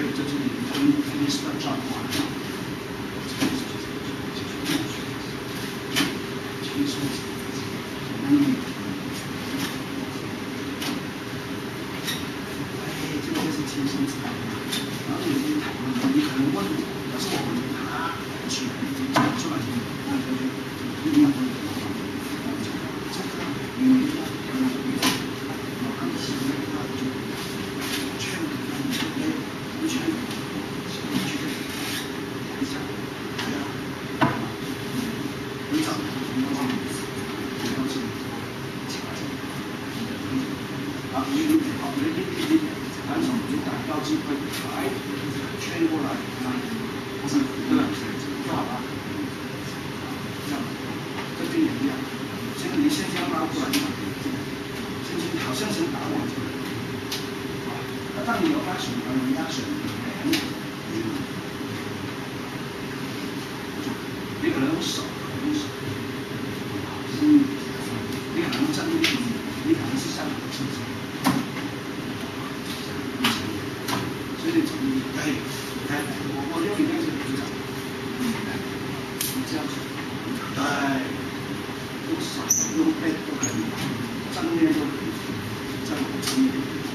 这里肯定是要转换的。轻松，这个就是轻松自然。然后有些讨论，你可能问我，要是我问他，去讲出来，那就一定要问。要机会来圈过来，不是对吧？就好了。这样，这边也一样。现在你先将拉过来，先好像是打我这个。那当你有压水，有压水，你可能用手，你可能站立，你可能是上身体。我用你那个局长，你这样子，对，用手用背都可以，正面都可以，正面，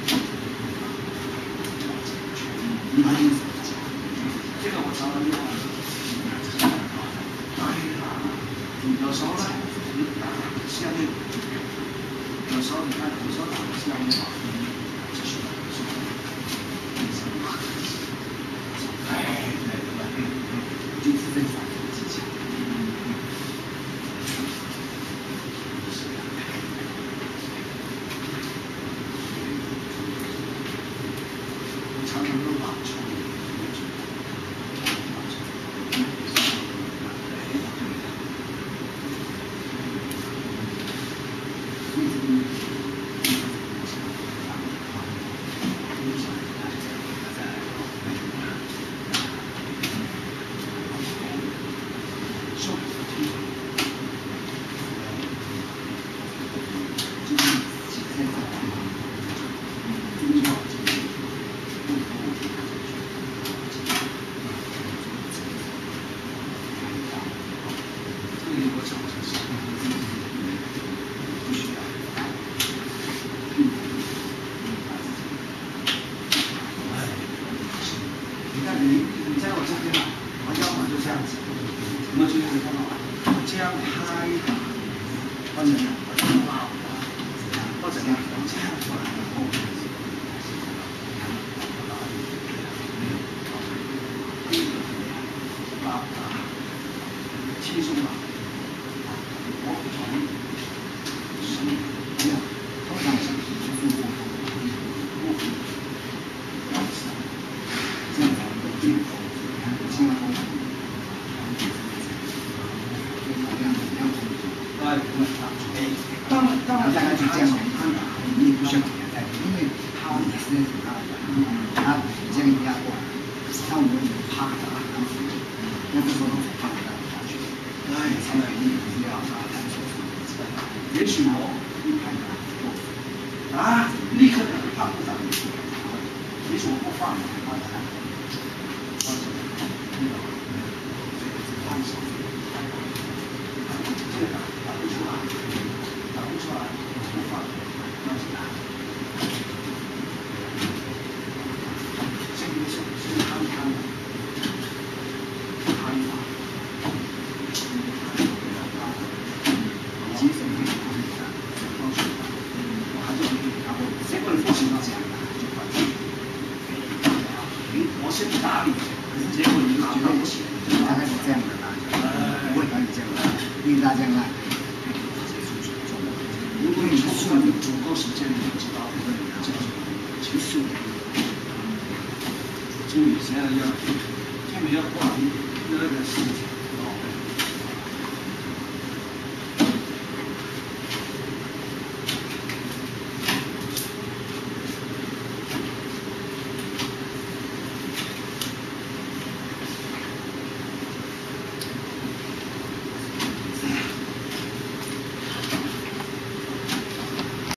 这个我常常用。有时候呢，你打下面，有时候你看，有时候打下面啊。就是这种技巧。我常常都把球。你在我这边啊，我要么就这样子，我们就看到这样拍打，或者呢，或者呢，这样过来，然后轻松吧，我不同意，这样，通常是就是当然，大家就这样你也不需要给他带，因为他也是他这样压过来，像我们啪的，那这时候啪的下去，那也才肯定是要把它做出来。也许我一拍打啊，立刻给他不打，也许我不放，他打，这个打不出来。打不出来，无法，那是打。这个是看看的，看法。其实没有关系的，我还是可以，然后这个人不行到这样的，就关系。我先打你，可是结果你拿到不行，大概是这样的啦，不会把你这样的，因为大家呢。如果你出来有足够时间，你就知道这个叫什么情绪。所以现在要特别要挂那个事情。